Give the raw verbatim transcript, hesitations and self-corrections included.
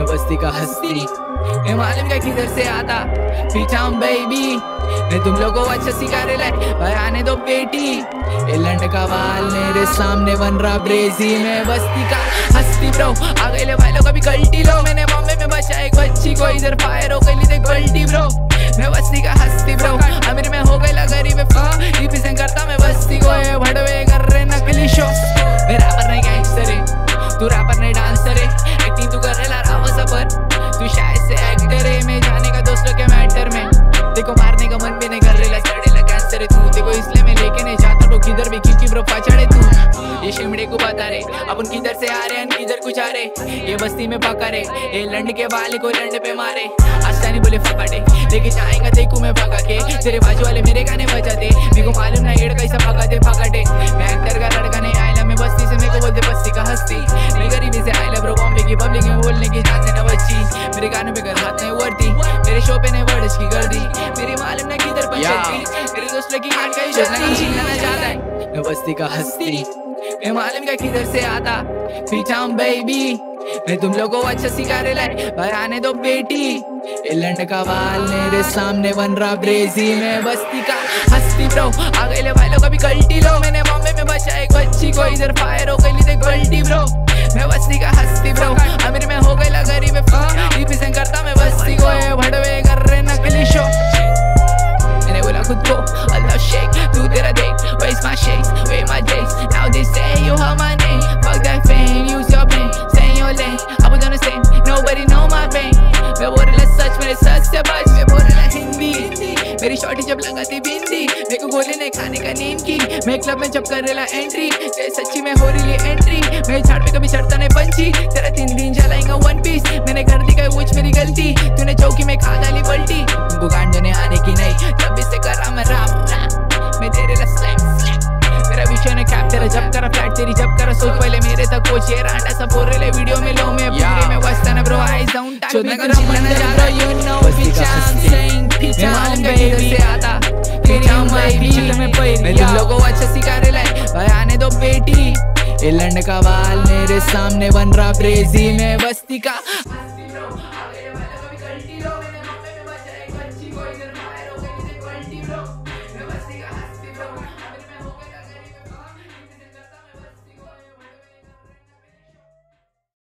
बस्ती का हस्ती, मैं मालूम क्या किधर से आता, पीछा हूँ बेबी, मैं तुम लोगों को अच्छा सिखा रहे लाए भाई आने दो बेटी, ये लंड का वाल मेरे सामने बन रहा ब्रेजी, मैं बस्ती का हस्ती ब्रो, आ गए ले भाई लोग अभी गलती लो, मैंने बॉम्बे में बचा एक बच्ची को, इधर फायर हो गई देख गलती ब्रो, मैं बस्ती का हस्ती ब्रो, अमीर में हो गई ला गरीब रिप्रेजेंट करता मैं बस्ती को, ये भड़वे कर रहे नकली शो, मैं रैपर नहीं गैंगस्टर है, तू रैपर नहीं डांसर है, एक्टिंग तू कर रहे ला रावा सफर, तू शायद से एक्टर है, मैं जाने का दोस्तों के मैटर में, देखो मारने का मन भी नहीं कर रहे ला सड़े ला कैंसर है तू, देखो इसलिए मैं लेके नहीं जाता तो किधर भी क्योंकि ब्रो पछड़े तू, ये शिमड़े को बता रहे अपन किधर से आ रहे हैं किधर कुछ आ रहे, ये बस्ती में पका रहे, ये लंड के बाल को लंड पे मारे, आस्ता नहीं बोले फकाटे, लेके जाएगा देखू मैं भगा के, तेरे बाजू वाले मेरे गाने बजाते, मेरे को मालूम ना एड़ कैसा भगाते फकाटे, मैं एक्टर का लड़का नहीं आयला, मैं बस्ती से मेरे को बोलते बस्ती का हस्ती, मैं गरीबी से आयला ब्रो, बॉम्बे की पब्लिक में बोलने की जान से न बच्ची, मेरे गानों पे कर हाथ नहीं वर्दी, मेरे शो पे नहीं वर्ड्स की गर्दी, मेरी मालूम ना किधर पंचायती, मेरे दोस्तों की हाथ कहीं शर्ना छीनना चाहता है, मैं बस्ती का हस्ती, मैं मालूम क्या किधर से आता, पीछा हूँ बेबी, मैं तुम लोगों को अच्छा सिखा रहे लाए भाई आने दो बेटी, ये लंड का वाल मेरे सामने बन रहा ब्रेजी, मैं बस्ती का हस्ती ब्रो, आ गए ले भाई लोग अभी गलती लो, मैंने बॉम्बे में बचा एक बच्ची को, इधर फायर हो गई देख गलती ब्रो, मैं बस्ती का हस्ती ब्रो, अमीर में हो गई ला गरीब रिप्रेजेंट करता मैं बस्ती को, ये भड़वे कर रहे नकली शो, मैंने बोला खुद को अल्लाह शेख तू तेरा देख, where's my shakes, where my days, now they say you have my name, fuck that fame, use your brain, stay in your lane, I was on the same, nobody know my pain, मैं बोल रहा सच मेरे सच से बच, मैं बोल रहा हिंदी, मेरी शॉर्टी जब लगाती बिंदी, मेरे को गोली नहीं खाने का नींद की, मैं क्लब में जब कर रहा एंट्री, सच्ची में हो रही है एंट्री, मैं झाड़ पे कभी चढ़ता नहीं पंची, तेरा तीन दिन चलाएगा वन पीस, मैंने कर दी गई कुछ मेरी गलती, तूने चौकी में खा डाली पलटी, तुमको गांड ने आने की नहीं, तब इससे कर रहा मैं रैप, मैं तेरे ला स्लैम मेरा विषय ने कैप, तेरा जब करा फ्लैट तेरी जब करा सोच, पहले मेरे तक पहुंच, ये रांडा सब बोल रहे वीडियो में लो मैं पूरे में वस्ता ना ब्रो, आई डाउन टाइम में कर चिल्लाना जा रहा, you know pitch I am saying pitch I am baby से आता, पिच आई एम बेबी में पई, मैं तुम लोगों को अच्छा सिखा रहे लाए भाई आने दो बेटी, ये लंड का वाल मेरे सामने बन रहा ब्रेजी, मैं बस्ती का